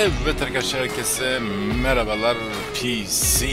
Evet arkadaşlar, herkese merhabalar. PC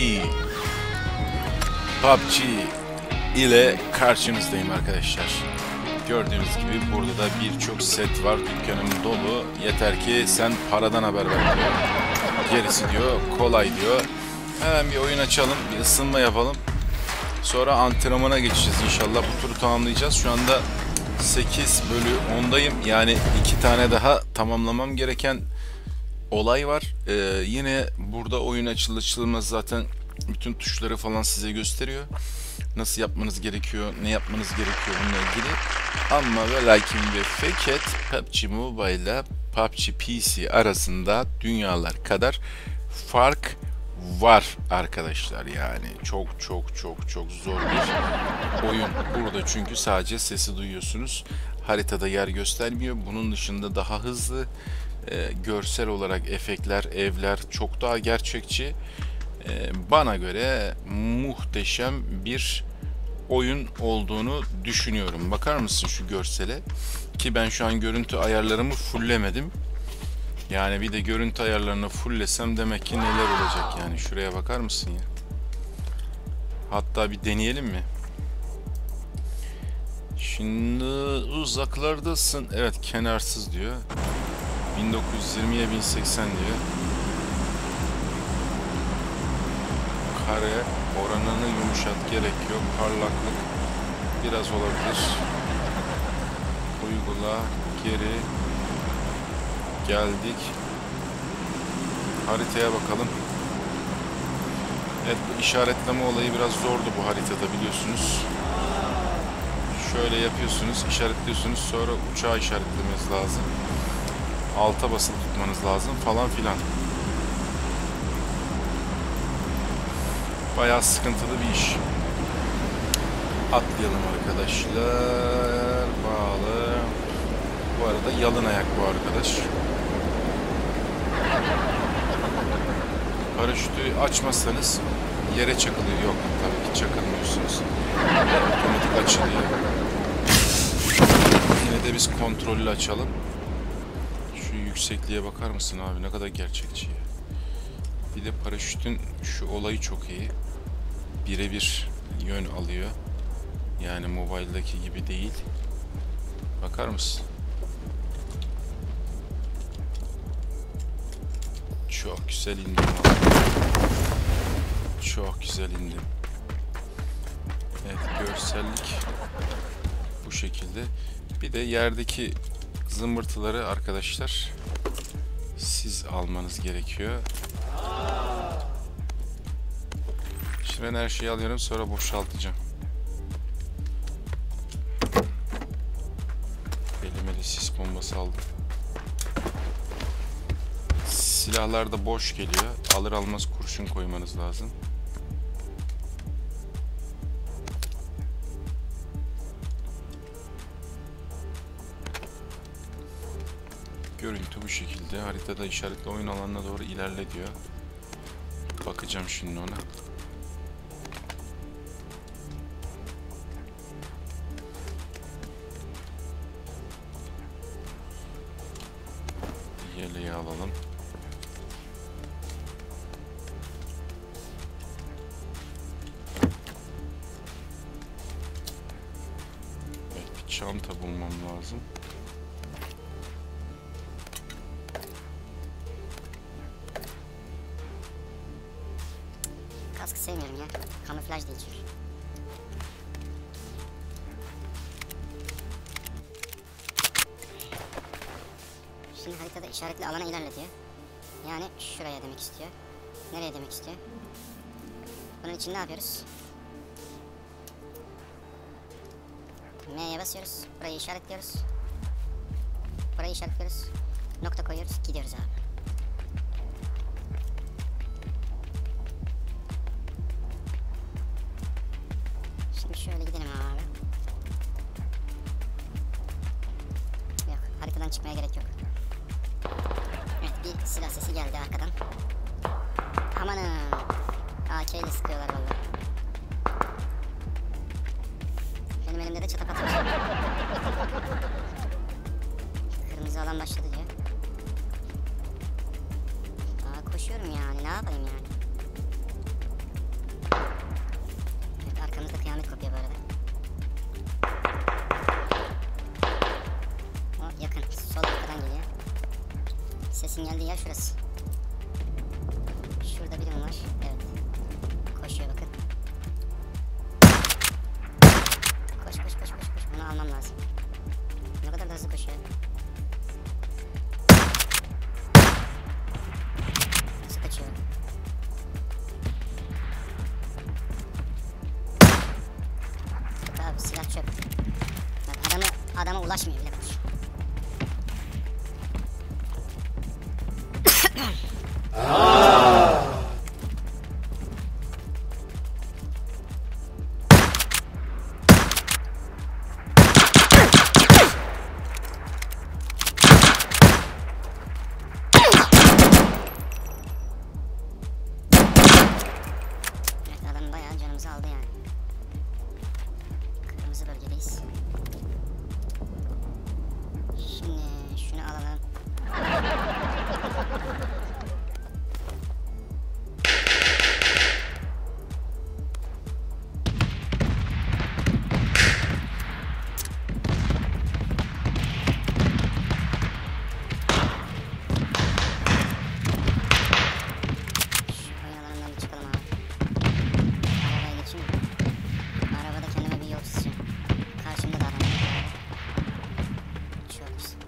PUBG ile karşınızdayım arkadaşlar. Gördüğünüz gibi burada da birçok set var. Dükkanım dolu. Yeter ki sen paradan haber ver diyor. Gerisi diyor kolay diyor. Hemen bir oyun açalım, bir ısınma yapalım. Sonra antrenmana geçeceğiz inşallah. Bu turu tamamlayacağız. Şu anda 8/10'dayım. Yani 2 tane daha tamamlamam gereken olay var. Yine burada oyun açılışılmaz zaten bütün tuşları falan size gösteriyor. Nasıl yapmanız gerekiyor, ne yapmanız gerekiyor bununla ilgili. Ama ve lakin ve fakat PUBG Mobile ile PUBG PC arasında dünyalar kadar fark var arkadaşlar. Yani çok zor bir oyun burada, çünkü sadece sesi duyuyorsunuz. Haritada yer göstermiyor. Bunun dışında daha hızlı, görsel olarak efektler, evler çok daha gerçekçi. Bana göre muhteşem bir oyun olduğunu düşünüyorum. Bakar mısın şu görsele? Ki ben şu an görüntü ayarlarımı fulllemedim. Yani bir de görüntü ayarlarını fulllesem demek ki neler olacak yani. Şuraya bakar mısın ya? Hatta bir deneyelim mi? Şimdi uzaklardasın. Evet, kenarsız diyor. 1920'ye 1080 diyor. Kare oranını yumuşat, gerek yok. Parlaklık biraz olabilir. Uygula, geri geldik. Haritaya bakalım. Evet, bu işaretleme olayı biraz zordu bu haritada, biliyorsunuz. Şöyle yapıyorsunuz, işaretliyorsunuz, sonra uçağı işaretlemeniz lazım. Alta basılı tutmanız lazım falan filan. Bayağı sıkıntılı bir iş. Atlayalım arkadaşlar. Bağlı. Bu arada yalın ayak bu arkadaş. Paraşütü açmazsanız yere çakılıyor. Yok, tabii ki çakılmıyorsunuz. Otomatik açılıyor. Yine de biz kontrollü açalım. Şu yüksekliğe bakar mısın abi? Ne kadar gerçekçi ya. Bir de paraşütün şu olayı çok iyi. Birebir yön alıyor. Yani mobildeki gibi değil. Bakar mısın? Çok güzel indim abi. Çok güzel indim. Evet, görsellik bu şekilde. Bir de yerdeki zımbırtıları arkadaşlar siz almanız gerekiyor. Şimdi ben her şeyi alıyorum, sonra boşaltacağım. Elime de sis bombası aldım. Silahlar da boş geliyor. Alır almaz kurşun koymanız lazım. Görüntü bu şekilde. Haritada işaretli oyun alanına doğru ilerle diyor. Bakacağım şimdi ona. Yeleği alalım. Evet, bir çanta bulmam lazım. Kask sevmiyorum ya. Kamuflaj değil çünkü. Şimdi haritada işaretli alana ilerletiyor. Yani şuraya demek istiyor. Nereye demek istiyor? Bunun için ne yapıyoruz? M'ye basıyoruz. Burayı işaretliyoruz. Burayı işaretliyoruz. Nokta koyuyoruz. Gidiyoruz abi. Şimdi şöyle gidelim abi. Yok, haritadan çıkmaya gerek yok. Evet, bir silah sesi geldi arkadan. Amanın. AK ile sıkıyorlar vallahi. Benim elimde de çatapat var. Kırmızı alan başladı diyor. koşuyorum yani. Ne yapayım yani? Evet, arkamızda kıyamet kopuyor bu arada. O yakın. Sol arkadan geliyor. Sesin geldiği yer şurası. Şurada birim var. Evet. Koşuyor bakın. Koş koş koş koş koş. Bunu almam lazım. Ne kadar da hızlı koşuyor. Nasıl kaçıyor? Yok abi, silah çöp. Bak adama ulaşmıyor bile kuş. Evet, adam bayağı canımızı aldı yani. Kırmızı bölgedeyiz. Şimdi şunu alalım. Şu oyun alanından bir çıkalım abi. Arabaya geçeyim mi? Arabada kendime bir yol çizeceğim. Karşımda da adam var. Uçuyoruz.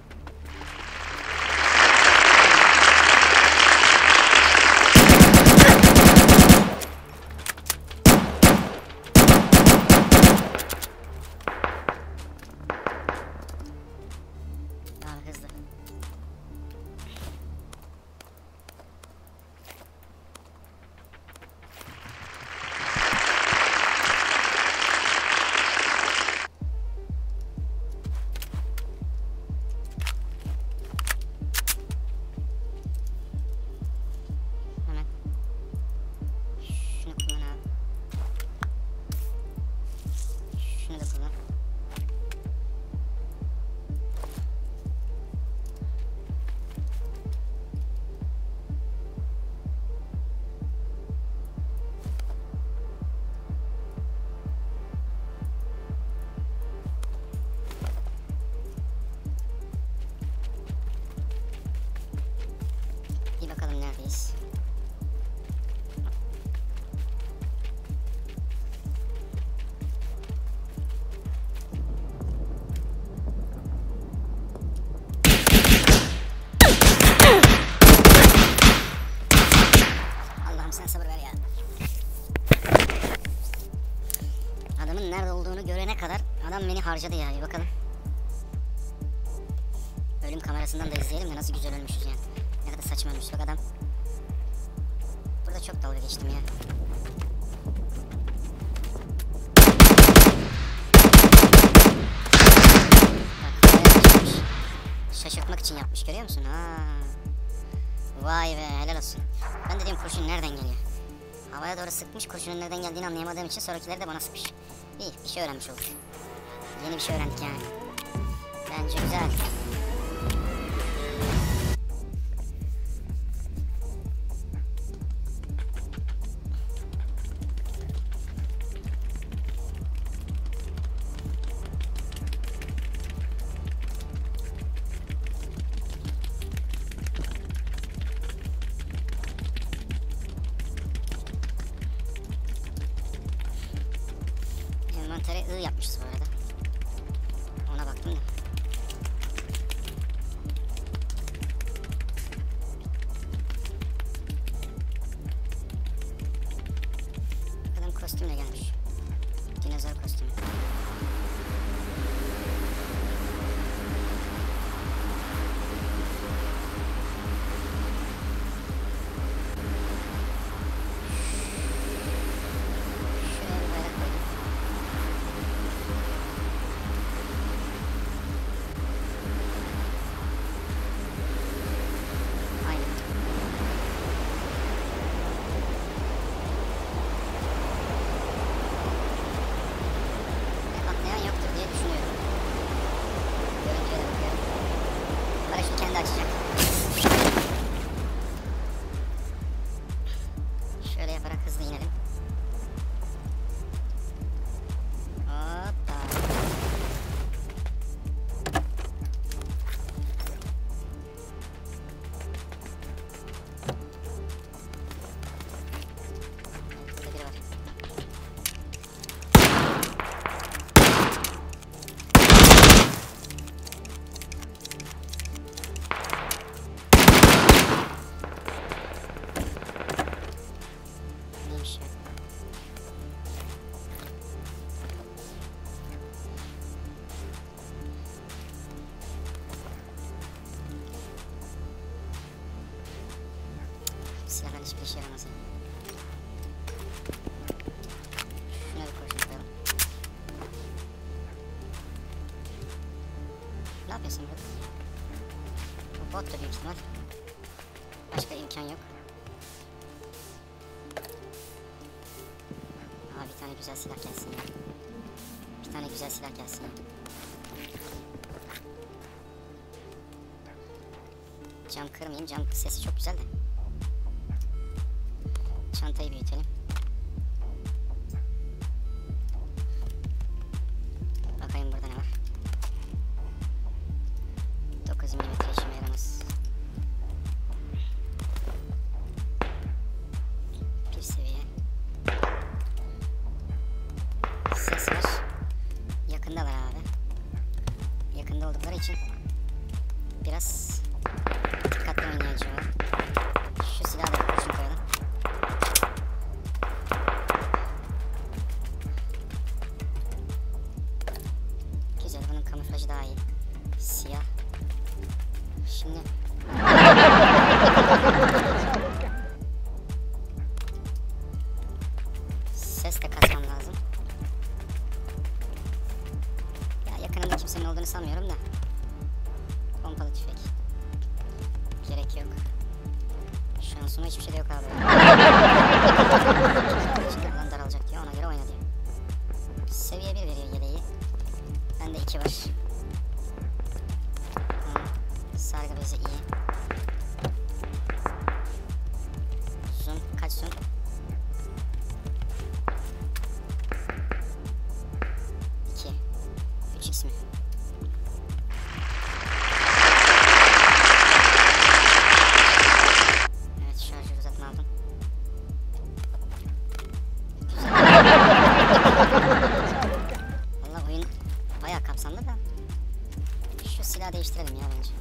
Abi hızlı. Hemen. Şunu kullan abi. Şunu da kullan. Bir bakalım neredeyiz. Allah'ım sen sabır ver ya. Adamın nerede olduğunu görene kadar adam beni harcadı ya. Bir bakalım. Ölüm kamerasından da izleyelim de nasıl güzel ölmüşüz yani. Ne kadar saçma ölmüş bak adam. Burada çok dalga geçtim ya. Bak havaya uçmuş. Şaşırtmak için yapmış, görüyor musun? Ha. Vay be, helal olsun. Ben de diyorum kurşun nereden geliyor? Havaya doğru sıkmış, kurşunun nereden geldiğini anlayamadığım için sonrakileri de bana sıkmış. İyi, bir şey öğrenmiş olduk. Yeni bir şey öğrendik yani. Bence güzel. Envantere I yapmışız bu arada. Ona baktım da. Adam kostümle gelmiş. Dinozor kostümü. Şuraya bir bayrak koydum. Aynen. hızlı inelim. Hoppa. Burada biri var. Neymiş ya? Silahlar hiçbir işe yaramaz ya. Şuna bir kurşun koyalım. Ne yapıyorsun burada? Bu bot da büyük ihtimal. Başka imkan yok. Aa, bir tane güzel silah gelsin ya. Bir tane güzel silah gelsin ya. Cam kırmayayım. Cam sesi çok güzel de. Çantayı büyütelim. Bakayım burada ne var. 9 mm işime yaramaz. Bir seviye. Ses var. Yakındalar abi. Yakında oldukları için biraz dikkatli oynayacağım. Şu silahı da kurşun koyalım. Güzel, bunun kamuflajı daha iyi. Siyah. Şimdi ses de kasmam lazım. Ya yakınında kimsenin olduğunu sanmıyorum da. Pompalı tüfek. Gerek yok. Şansıma hiçbir şey de yok abi. İçinde alan daralacak diyor, ona göre oyna diyor. Seviye 1 veriyor yeleği. Bende 2 var. Sargı bezi iyi. Zoom kaç zoom? 2. 3x mi? Evet, şarjı uzatma aldım. Vallahi oyun bayağı kapsamlı da. Şu silahı değiştirelim ya bence.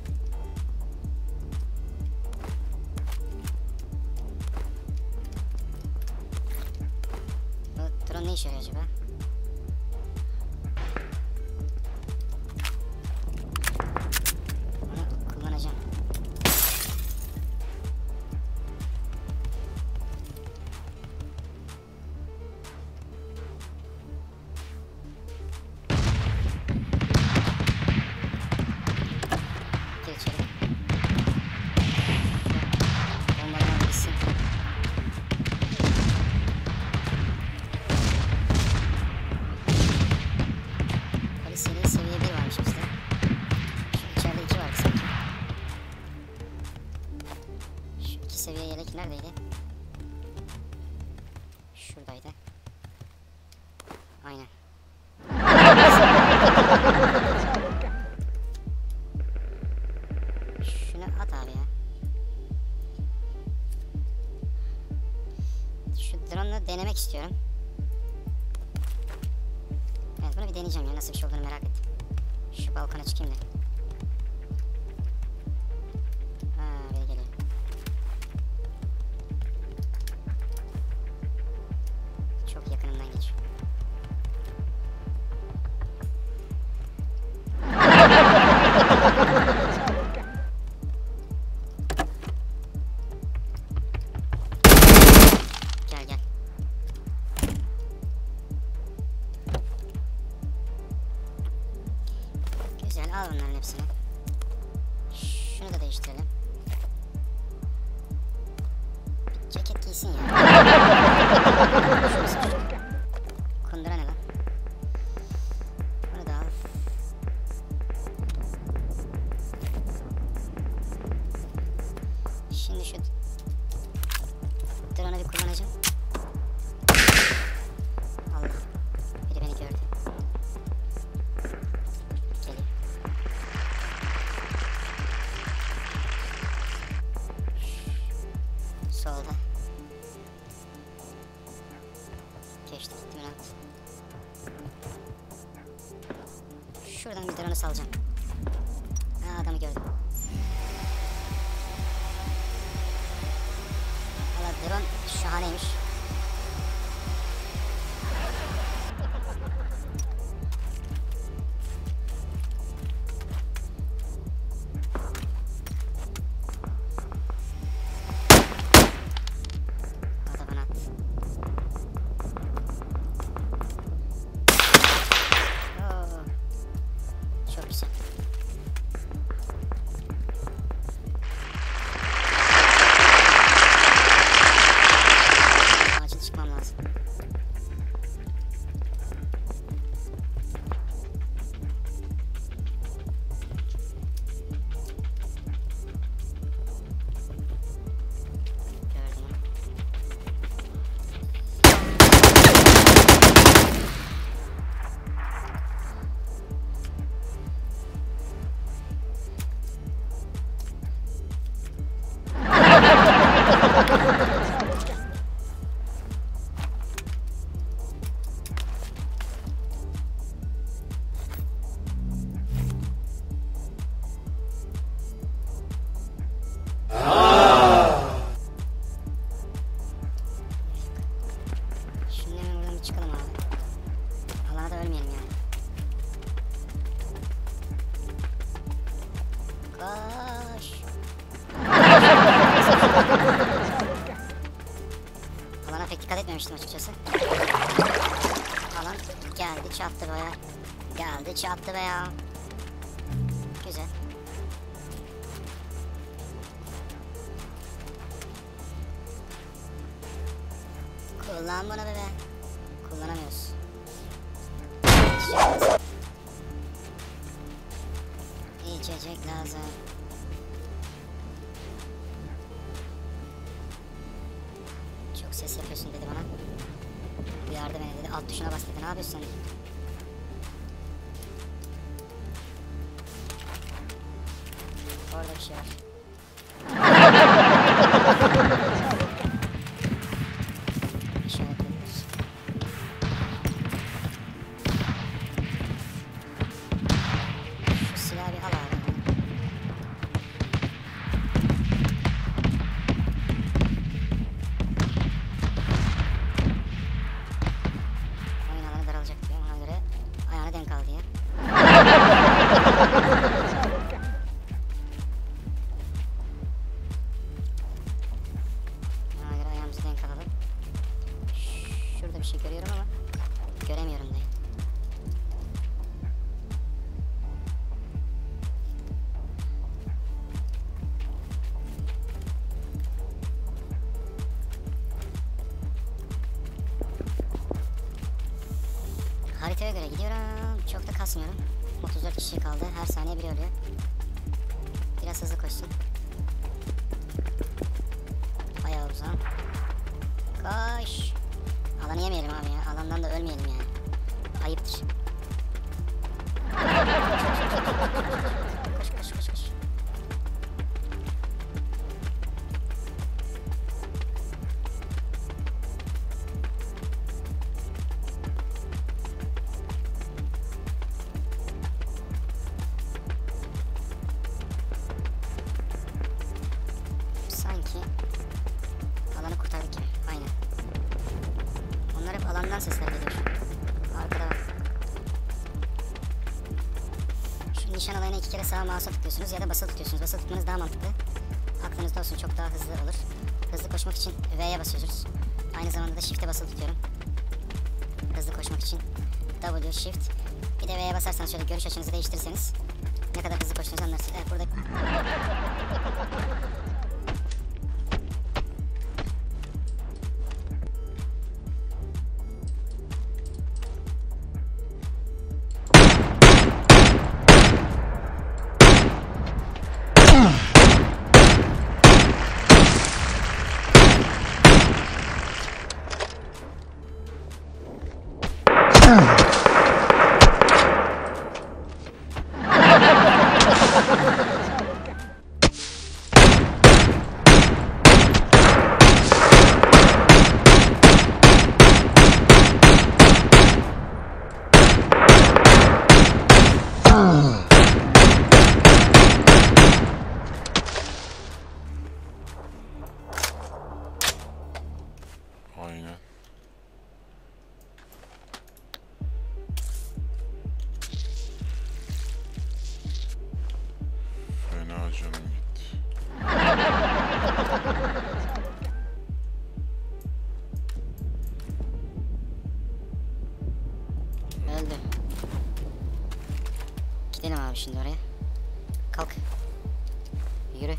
Bu drone ne işe yarıyor acaba? Onu kullanacağım. Gir içeri. Bombalar bitsin. Polisiyeli seviye 1 varmış bizde. Şu içeride 2 vardı sanki. Şu 2 seviye yelek neredeydi? Şuradaydı. Aynen. Şunu at abi ya. Şu drone'u denemek istiyorum. Evet, bunu bir deneyeceğim ya, nasıl bir şey olduğunu merak ettim. Şu balkona çıkayım da. Biri geliyor. Çok yakınımdan geçiyor. Gel gel. Güzel, al bunların hepsini. Şunu da değiştirelim. Bir ceket giysin ya. Şurası küçük. Kundura ne lan? Bunu da al. Şimdi şu drone'u bir kullanacağım. Şuradan bir drone'u salacağım. Ha, adamı gördüm. Valla drone şahaneymiş. O da bana attı. Oo. Çok güzel. Acil çıkmam lazım. Gördüm onu. Şimdi hemen buradan bir çıkalım abi. Alana da ölmeyelim yani. Koş. Alana pek dikkat etmemiştim açıkçası. Alan geldi çattı be ya. Geldi çattı be ya. Güzel. Kullan bunu bebe. Kullanamıyoruz. İçecek lazım. Çok ses yapıyorsun dedi bana. Uyardı beni dedi. Alt tuşuna bas dedi. Ne yapıyorsun sen? Orada bir şey var. İşaret ediyoruz. Şu silahı bir al abi. Oyun alanı daralacak diyor. Ona göre ayağına denk al diye. Ona göre ayağımızı denk alalım. Şurada bir şey görüyorum ama göremiyorum da. Haritaya göre gidiyorum. Çok da kasmıyorum. 34 kişi kaldı. Her saniye biri ölüyor. Biraz hızlı koşsun. Bayağı uzağım. Koş. Alanı yemeyelim abi ya. Alandan da ölmeyelim yani. Ayıptır. Koş koş koş koş. Sanki alanı kurtardık gibi. Aynen. Onlar hep alandan sesler geliyor. Arkada bak. Şu nişan alanına 2 kere sağa mouse'a tıklıyorsunuz ya da basılı tutuyorsunuz. Basılı tutmanız daha mantıklı. Aklınızda olsun, çok daha hızlı olur. Hızlı koşmak için V'ye basıyoruz. Aynı zamanda da Shift'e basılı tutuyorum. Hızlı koşmak için W, Shift. Bir de V'ye basarsanız şöyle görüş açınızı değiştirirseniz ne kadar hızlı koştuğunuzu anlarsınız. Evet, burada Aynen. Fena canım gitti. Öldü. Gidelim abi şimdi oraya. Kalk. Yürü.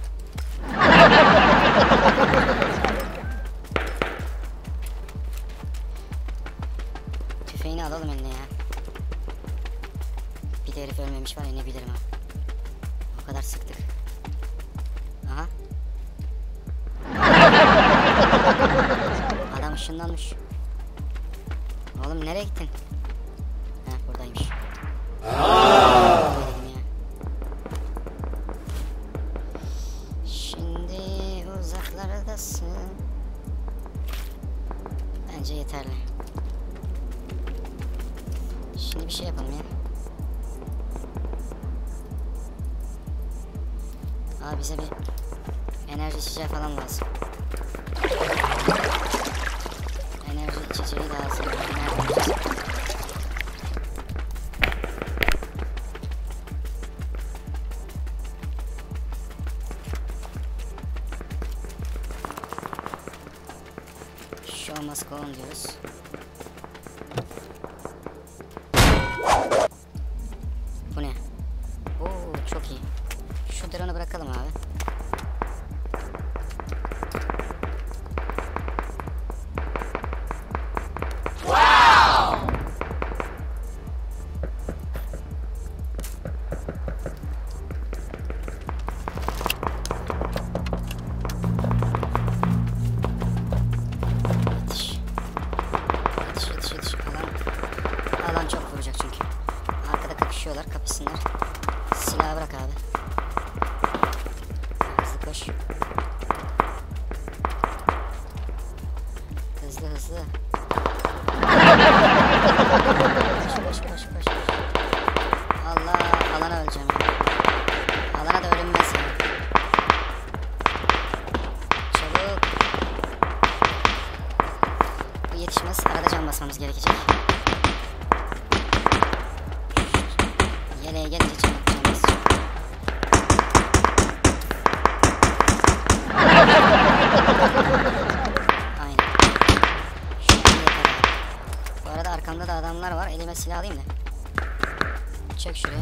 Tüfeğini alalım eline ya. Bir de herif ölmemiş var ya, ne bilirim ha. O kadar sıktık. Aha. Adam ışınlanmış. Oğlum nereye gittin? Heh, buradaymış. Dedim ya. Şimdi uzaklardasın. Bence yeterli. Şimdi bir şey yapalım ya. Abi bize bir enerji içeceği falan lazım. Enerji içeceği lazım. Nerede bulacağız? Show must go on diyoruz. Bu ne? Oo, çok iyi. Şu drone'u bırakalım abi. Yetiş. Yetiş, yetiş, yetiş. Alan çok vuracak çünkü. Arkada kapışıyorlar, kapışsınlar. Silahı bırak abi. Hızlı koş. Hızlı hızlı. Koş koş koş koş. Allah, alana öleceğim ya. Alana da ölünmez ya. Çabuk. Bu yetişmez. Arada can basmamız gerekecek. Yeleğe gelince can basacağım. Aynen. Şu an yeter abi. Bu arada arkamda da adamlar var. Elime silah alayım da. Çök şuraya.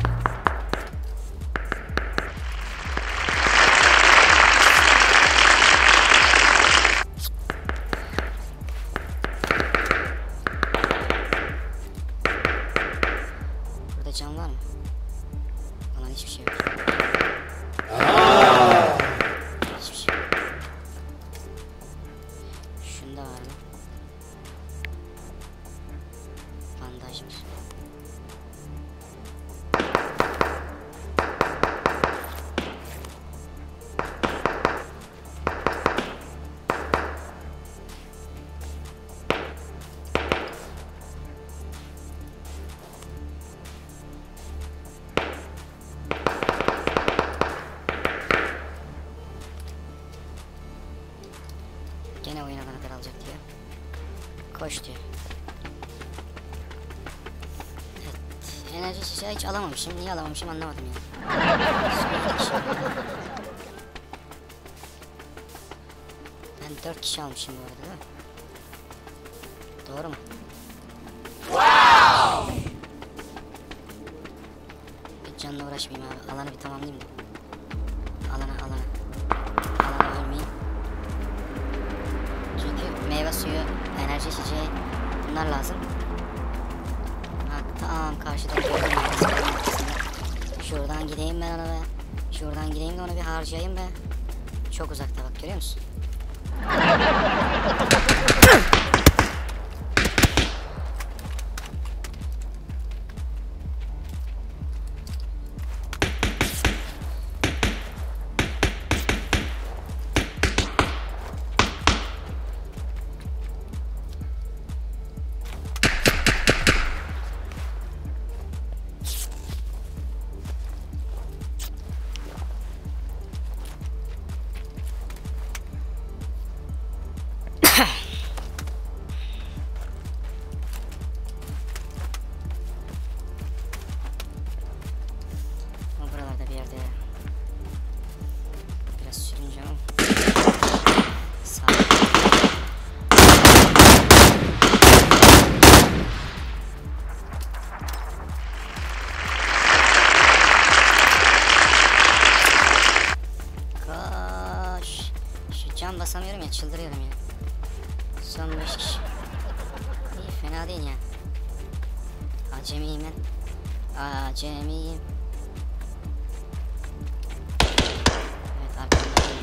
Burada can var mı? Aman hiçbir şey yok. Hiçbir şey yok. Şunda var mı? Bandaj var. Gene oyun alana kadar alacak diyor. Koş diyor. Evet. Enerji şişe hiç alamamışım. Niye alamamışım anlamadım ya. Ben 4 kişi almışım bu arada, değil mi? Doğru mu? Hiç canla uğraşmayayım abi. Alanı bir tamamlayayım da. Alana. Alana ölmeyeyim. Çünkü meyve suyu, enerji içeceği bunlar lazım. Ha, tamam, karşıda gördüm. Şuradan gideyim ben ona be. Şuradan gideyim de onu bir harcayayım be. Çok uzakta bak, görüyor musun? çıldırıyorum ya. Son 5 kişi. İyi, fena değil ya. Acemiyim ben. Acemiyim. Evet, arkamda.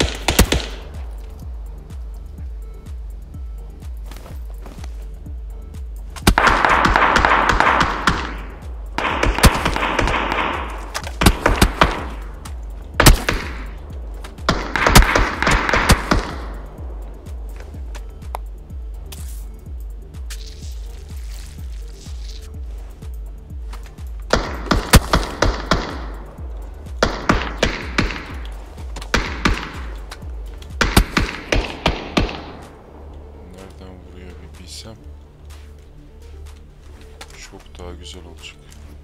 Nereden vuruyor bir bilsem çok daha güzel olacak.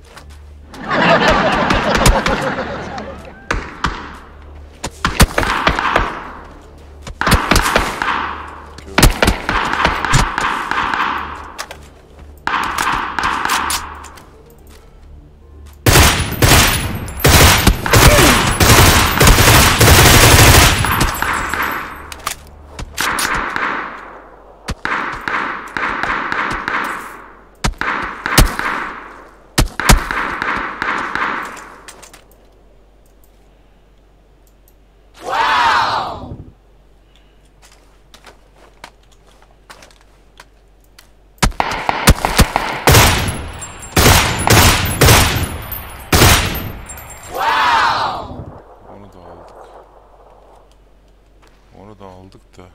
Onu da aldık da.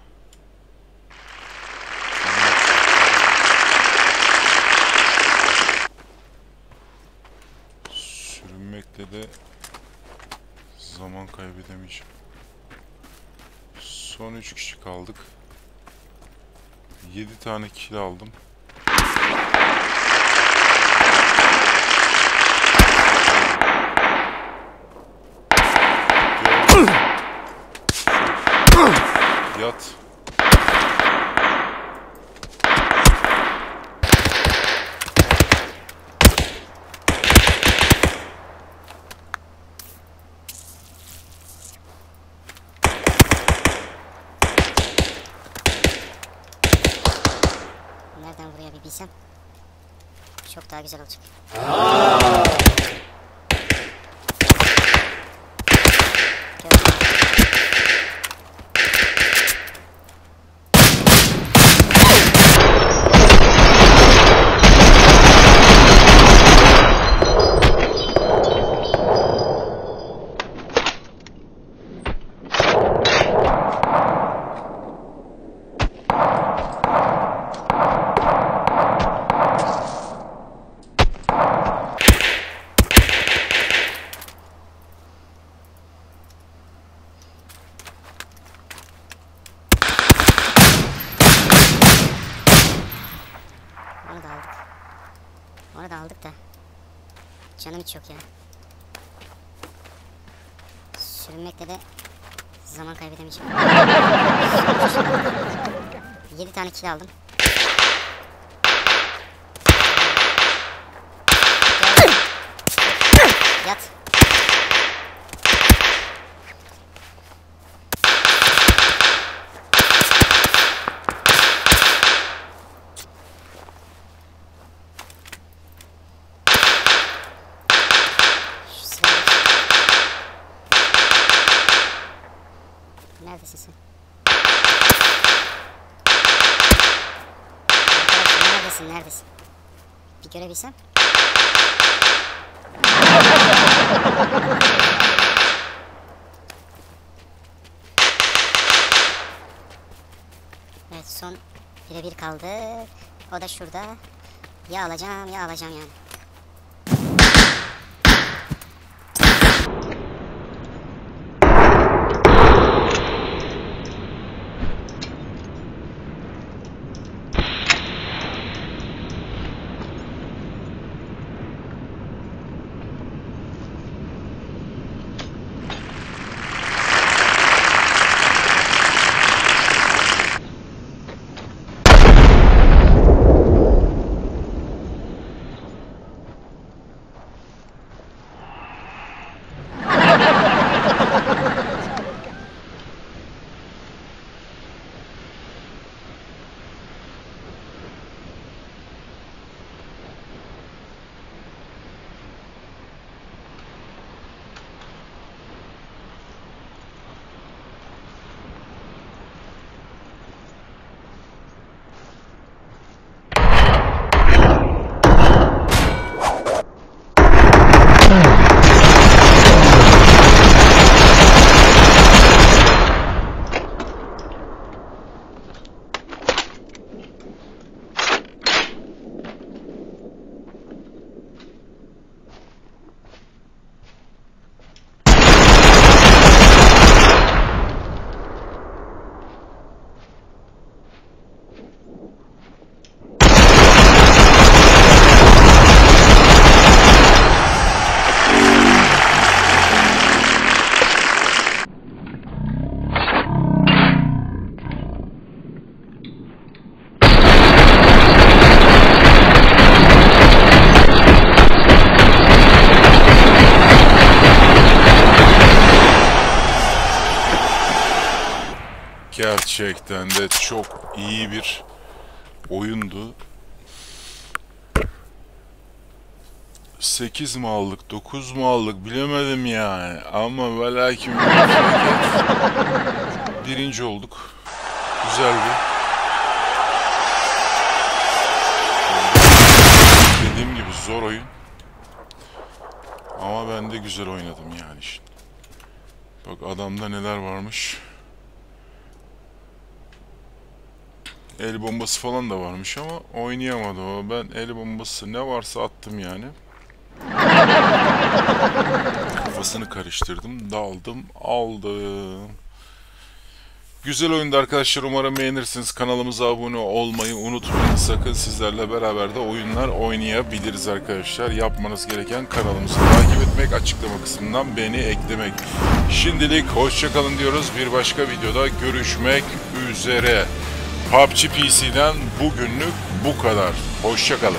Sürünmekle de zaman kaybedemeyeceğim. Son 3 kişi kaldık. 7 tane kill aldım. Yat. Nereden buraya bir bilsem çok daha güzel olacak. Onu da aldık da canım hiç yok ya. Sürünmekle de zaman kaybedemeyeceğim. 7 tane kill aldım. Yat. Neredesin sen? Arkadaşım neredesin? Bir görebilsem. Evet, son birebir kaldı. O da şurada. Ya alacağım ya alacağım yani. Gerçekten de çok iyi bir oyundu. 8 mi aldık, 9 mu aldık bilemedim yani. Ama velakin birinci olduk. Güzeldi. Dediğim gibi zor oyun. Ama ben de güzel oynadım yani şimdi. Bak adamda neler varmış. El bombası falan da varmış ama oynayamadı o. Ben el bombası ne varsa attım yani. Kafasını karıştırdım, daldım, aldım. Güzel oyundu arkadaşlar. Umarım beğenirsiniz. Kanalımıza abone olmayı unutmayın. Sakın sizlerle beraber de oyunlar oynayabiliriz arkadaşlar. Yapmanız gereken kanalımızı takip etmek, açıklama kısmından beni eklemek. Şimdilik hoşça kalın diyoruz. Bir başka videoda görüşmek üzere. PUBG PC'den bugünlük bu kadar. Hoşça kalın.